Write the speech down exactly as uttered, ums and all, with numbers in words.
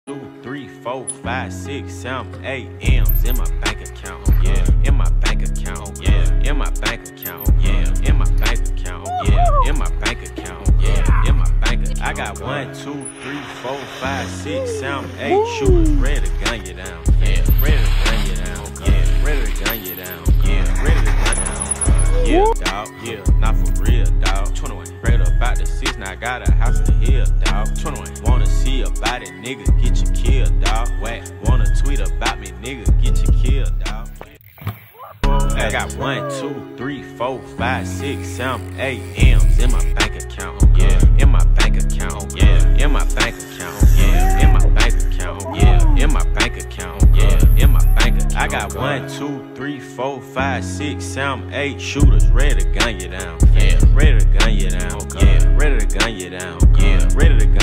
two, three, four, five, six, seven, eight M's in my bank account, yeah. In my bank account, yeah. In my bank account, yeah. In my bank account, yeah. In my bank account, yeah. In my bank account. I got one, two, three, four, five, six, seven, eight shooters ready to gun you down, yeah. Ready to gun you down, yeah. Ready to gun you down, yeah. Ready to gun you down, yeah, dawg, yeah. Not for real, dawg. twenty-one. Read about the six, now I got a house in the hill, dawg. twenty-one. Wanna see about it, nigga, get you killed, dawg. Whack. Wanna tweet about me, nigga, get you killed, dawg. I got one, two, three, four, five, six, seven, eight M's in my bank account, yeah. In my bank account, yeah. In my bank account, yeah. In my bank account, yeah. In my bank account, yeah. In my bank account. I got one, two, three, four, five, six, seven, eight shooters ready to gun you down, yeah. Ready to gun you down, yeah. Ready to gun you down, yeah. Ready to gun